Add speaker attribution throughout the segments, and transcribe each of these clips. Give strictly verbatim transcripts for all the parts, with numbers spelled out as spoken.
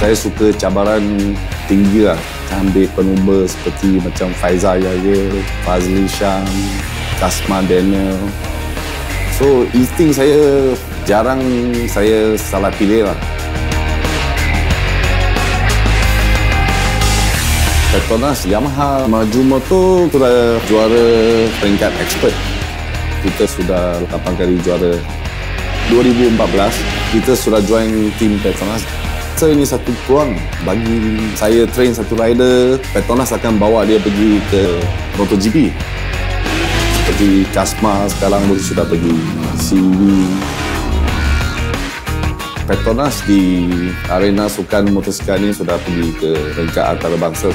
Speaker 1: Saya suka cabaran tinggi lah. Ambil penumba seperti macam Faizal Yahya, Fazli Sham, Kasman Daniel. So, insting saya jarang saya salah pilih lah. Petronas Yamaha Maju Motor sudah juara peringkat expert. Kita sudah lapan kali juara. dua ribu empat belas, kita sudah join tim Petronas. So, ini satu peluang bagi saya train satu rider. Petronas akan bawa dia pergi ke MotoGP. Seperti Kasma sekarang pun sudah pergi. C V. Petronas di arena sukan motosikal ini sudah pergi ke peringkat antarabangsa.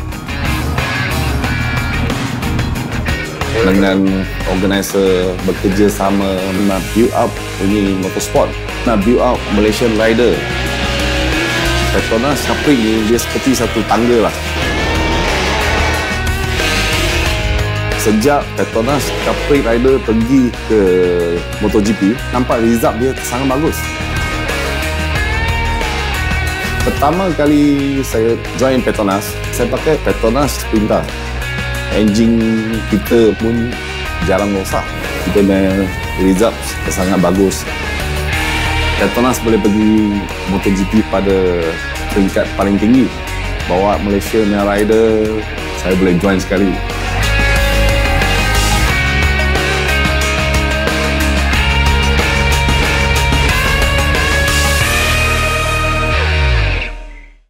Speaker 1: Dengan organizer bekerjasama nak build up ini motorsport, nak build up Malaysian rider. Petronas Capri ini dia seperti satu tangga lah. Sejak Petronas Capri rider pergi ke MotoGP, nampak result dia sangat bagus. Pertama kali saya join Petronas, saya pakai Petronas Sprinter. Engine kita pun jarang rosak. Kita punya result sangat bagus. Petronas boleh pergi MotoGP pada peringkat paling tinggi. Bawa Malaysia punya rider, saya boleh join sekali.